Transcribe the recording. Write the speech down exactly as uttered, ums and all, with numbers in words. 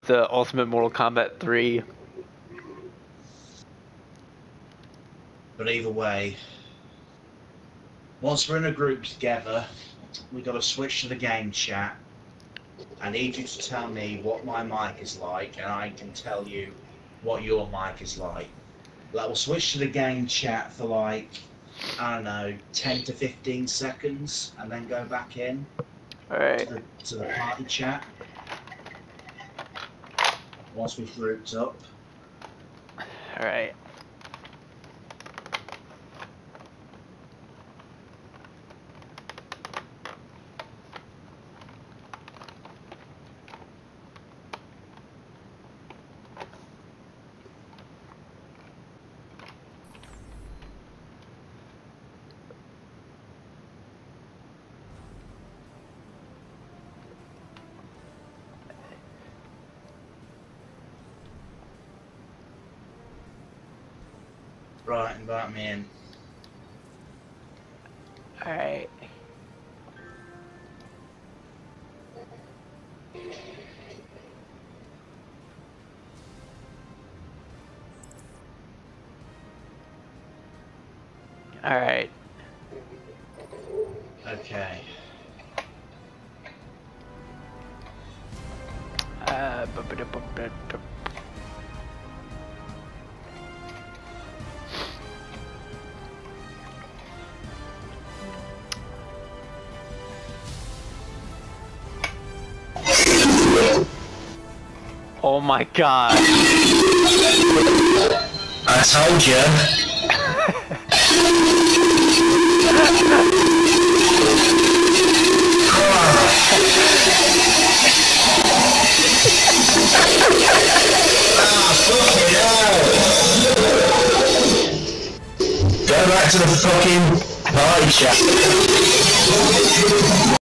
the Ultimate Mortal Kombat three. But either way, once we're in a group together, we got to switch to the game chat. I need you to tell me what my mic is like, and I can tell you what your mic is like. Like, we'll switch to the game chat for like, I don't know, ten to fifteen seconds, and then go back in Alright. to, the, to the party chat. Once we've grouped up. Alright. Right, invite me in. Alright. Alright. Okay. Uh, bu- bu- bu- bu- bu- Oh my god. I told you. Go back to the fucking party chat.